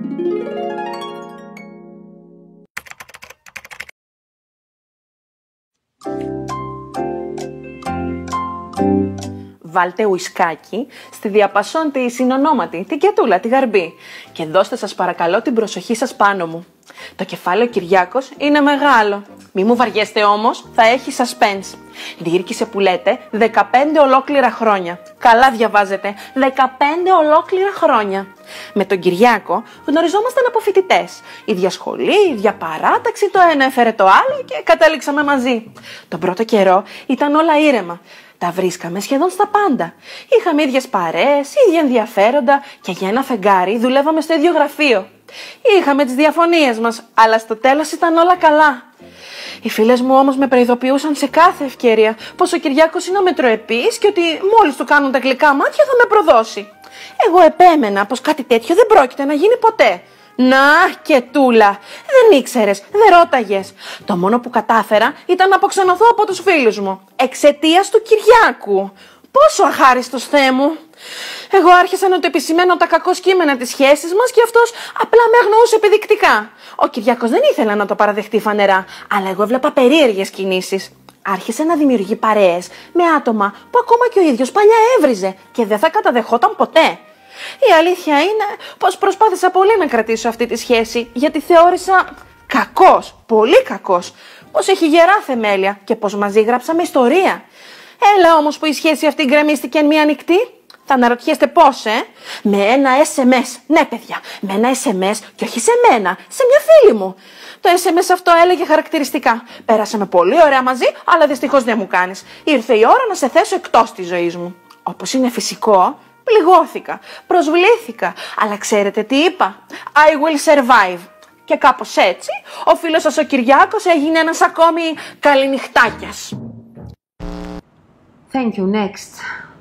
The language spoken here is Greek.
Βάλτε ουισκάκι στη διαπασόν τη συνονόματη, την Κετούλα, τη Γαρμπή, και δώστε σας παρακαλώ την προσοχή σας πάνω μου. Το κεφάλαιο Κυριάκος είναι μεγάλο. Μη μου βαριέστε όμως, θα έχει suspense. Διήρκησε που λέτε 15 ολόκληρα χρόνια. Καλά διαβάζετε, 15 ολόκληρα χρόνια. Με τον Κυριάκο γνωριζόμασταν από φοιτητές. Ίδια σχολή, ίδια παράταξη, το ένα έφερε το άλλο και κατέληξαμε μαζί. Τον πρώτο καιρό ήταν όλα ήρεμα. Τα βρίσκαμε σχεδόν στα πάντα. Είχαμε ίδιες παρέες, ίδια ενδιαφέροντα και για ένα φεγγάρι δουλεύαμε στο ίδιο γραφείο. Είχαμε τις διαφωνίες μας, αλλά στο τέλος ήταν όλα καλά. Οι φίλες μου όμως με προειδοποιούσαν σε κάθε ευκαιρία πως ο Κυριάκος είναι αμετροεπής και ότι μόλις του κάνουν τα γλυκά μάτια θα με προδώσει. Εγώ επέμενα πως κάτι τέτοιο δεν πρόκειται να γίνει ποτέ. Να, Κετούλα, δεν ήξερες, δεν ρώταγες. Το μόνο που κατάφερα ήταν να αποξενωθώ από τους φίλους μου, εξαιτίας του Κυριάκου. Πόσο αχάριστος, Θεέ μου. Εγώ άρχισα να το επισημαίνω τα κακό κείμενα της σχέσης μας και αυτός απλά με αγνοούσε επιδεικτικά. Ο Κυριάκος δεν ήθελε να το παραδεχτεί φανερά, αλλά εγώ έβλεπα περίεργες κινήσεις. Άρχισε να δημιουργεί παρέες με άτομα που ακόμα και ο ίδιος παλιά έβριζε και δεν θα καταδεχόταν ποτέ. Η αλήθεια είναι πως προσπάθησα πολύ να κρατήσω αυτή τη σχέση, γιατί θεώρησα κακός, πολύ κακός, πως έχει γερά θεμέλια και πως μαζί γράψαμε ιστορία. Έλα όμως που η σχέση αυτή γκρεμίστηκε εν μία νυχτή. Θα αναρωτιέστε πώς, Με ένα SMS. Ναι, παιδιά, με ένα SMS και όχι σε μένα, σε μια φίλη μου. Το SMS αυτό έλεγε χαρακτηριστικά: πέρασαμε πολύ ωραία μαζί, αλλά δυστυχώς δεν μου κάνεις. Ήρθε η ώρα να σε θέσω εκτός της ζωής μου. Όπως είναι φυσικό, πληγώθηκα, προσβλήθηκα, αλλά ξέρετε τι είπα? I will survive. Και κάπως έτσι, ο φίλος σας ο Κυριάκος έγινε ένας ακόμη καληνυχτάκιας. Thank you, next.